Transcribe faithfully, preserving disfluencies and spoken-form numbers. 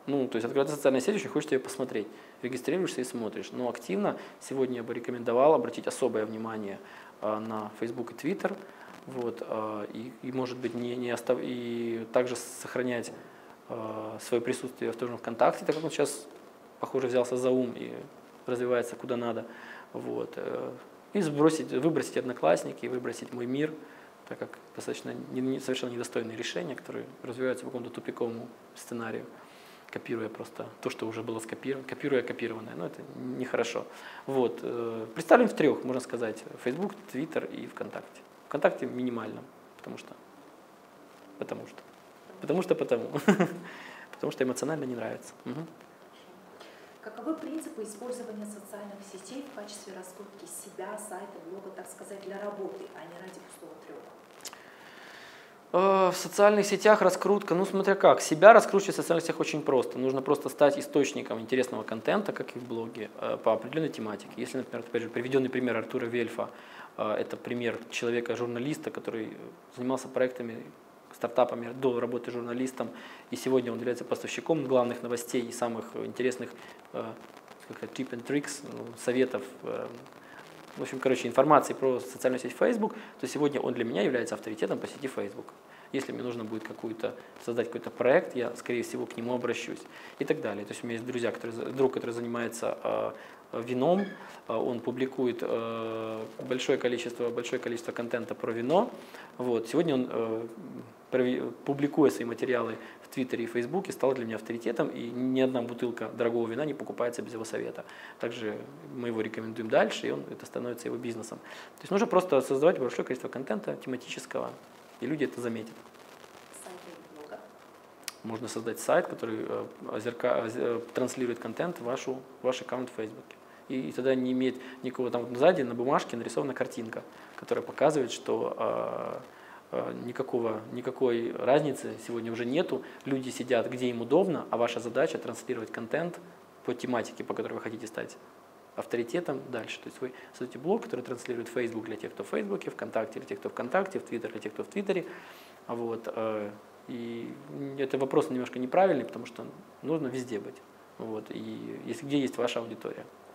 Ну, то есть открывается социальная сеть, очень хочется ее посмотреть. Регистрируешься и смотришь. Но активно сегодня я бы рекомендовал обратить особое внимание на Facebook и Twitter. Вот, и, и, может быть, не, не остав... и также сохранять свое присутствие в том же ВКонтакте, так как он сейчас, похоже, взялся за ум и развивается куда надо. Вот. И сбросить, выбросить Одноклассники, выбросить Мой мир, так как достаточно не, не, совершенно недостойные решения, которые развиваются по какому-то тупиковому сценарию, копируя просто то, что уже было скопировано, копируя копированное, но это нехорошо. Вот. Представлен в трех, можно сказать, Facebook, Twitter и ВКонтакте. ВКонтакте минимально, потому что, потому что, потому что потому, потому что эмоционально не нравится. Угу. Каковы принципы использования социальных сетей в качестве раскрутки себя, сайта, блога, так сказать, для работы, а не ради пустого трёха? В социальных сетях раскрутка, ну смотря как, себя раскручивать в социальных сетях очень просто. Нужно просто стать источником интересного контента, как и в блоге, по определенной тематике. Если, например, опять же, приведенный пример Артура Вельфа, это пример человека-журналиста, который занимался проектами, стартапами до работы журналистом, и сегодня он является поставщиком главных новостей и самых интересных tip and tricks, советов, в общем, короче, информации про социальную сеть Facebook, то сегодня он для меня является авторитетом по сети Facebook. Если мне нужно будет какую-то, создать какой-то проект, я, скорее всего, к нему обращусь и так далее. То есть у меня есть друзья, которые, друг, который занимается э, вином, э, он публикует э, большое количество, большое количество контента про вино. Вот. Сегодня он, э, публикуя свои материалы в Твиттере и Фейсбуке, стал для меня авторитетом, и ни одна бутылка дорогого вина не покупается без его совета. Также мы его рекомендуем дальше, и он, это становится его бизнесом. То есть нужно просто создавать большое количество контента тематического, и люди это заметят. Сайт или блога? Можно создать сайт, который озерка, транслирует контент в вашу, ваш аккаунт в Фейсбуке. И, и тогда не имеет никакого, там сзади на бумажке нарисована картинка, которая показывает, что э, никакого, никакой разницы сегодня уже нету. Люди сидят, где им удобно, а ваша задача транслировать контент по тематике, по которой вы хотите стать авторитетом дальше. То есть вы создаете блог, который транслирует Facebook для тех, кто в Фейсбуке, ВКонтакте для тех, кто ВКонтакте, в Твиттер для тех, кто в Твиттере. Вот. И это вопрос немножко неправильный, потому что нужно везде быть. Вот. И если где есть ваша аудитория.